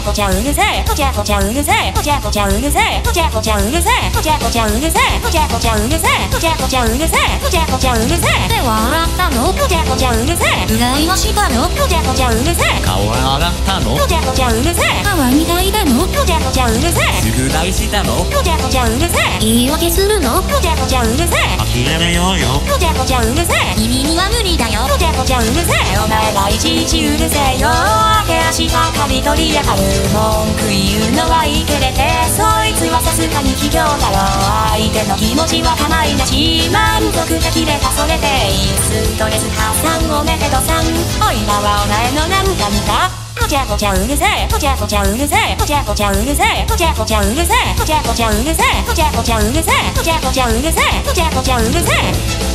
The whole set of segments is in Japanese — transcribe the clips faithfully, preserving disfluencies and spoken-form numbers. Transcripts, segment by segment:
ぽちゃうるせえぽちゃぽちゃうるせえぽちゃぽちゃうるせえぽちゃぽちゃうるせえぽちゃぽちゃうるせえぽちゃぽちゃうるせえぽちゃぽちゃうるせえぽちゃぽちゃうるせえで笑ったのぽちゃぽちゃうるせえ羨ましがのぽちゃぽちゃうるせえ顔が上がったのぽちゃぽちゃうるせえ泡みたいだのぽちゃぽちゃうるせえ宿題したのぽちゃぽちゃうるせえ言い訳するのぽちゃぽちゃうるせえ諦めようよぽちゃぽちゃうるせえ君には無理だよぽちゃぽちゃうるせえお前がいちいちうるせえよ手足ばかり取りやがる文句言うのはいいけれてそいつはさすがに卑怯だろ相手の気持ちは構いなし満足できればそれでいいストレス発散おめでとさんおいらはお前のなんか見たぽちゃぽちゃうるせえぽちゃぽちゃうるせえぽちゃぽちゃうるせえぽちゃぽちゃうるせえぽちゃぽちゃうるせえぽちゃぽちゃうるせえぽちゃぽちゃうるせえぽちゃぽちゃうるせえ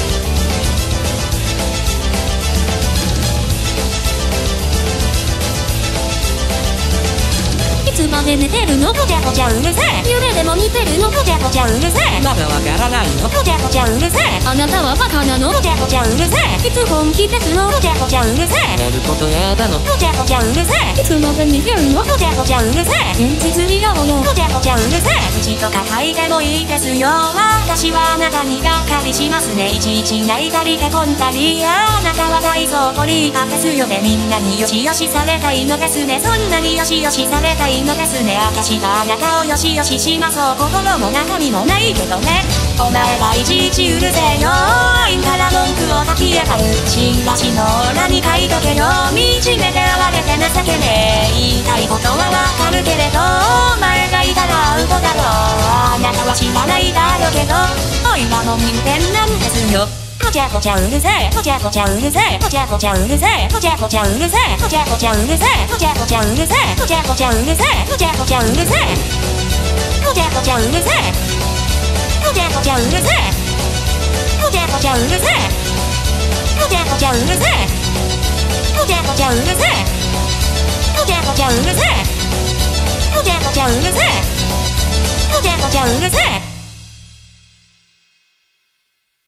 いつまで寝てるのぽちゃぽちゃうるせえ夢でも見てるのぽちゃぽちゃうるせえまだわからないのぽちゃぽちゃうるせえあなたはバカなのぽちゃぽちゃうるせえいつ本気ですのぽちゃぽちゃうるせえ寝ることやだのぽちゃぽちゃうるせえいつまで逃げるのぽちゃぽちゃうるせえ現実にやろうよぽちゃぽちゃうるせえ口とか書いてもいいですよ私はあなたにがっかりしますねいちいち泣いたりへこんだりあなたは大層ポリーパですよねみんなによしよしされたいのですねそんなによしよしされたいのですね私があなたをよしよしします心も中身もないけどねお前はいちいちうるせえよいんから文句を書きやがるチラシの裏に書いとけよ惨めで哀れて情けねえ言いたいことはわかるけれどお前がいたらアウトだろうあなたは知らないだろうけどおいらの人間なんですよぽちゃぽちゃうるせえぽちゃぽちゃうるせえぽちゃぽちゃうるせえぽちゃぽちゃうるせえぽちゃぽちゃうるせえぽちゃぽちゃうるせえぽちゃぽちゃうるせえぽちゃぽちゃうるせえぽちゃぽちゃうるせえぽちゃぽちゃうるせえぽちゃぽちゃうるせえぽちゃぽちゃうるせえぽちゃぽちゃうるせえぽちゃぽちゃうるせえぽちゃぽちゃうるせえぽちゃぽちゃうるせえ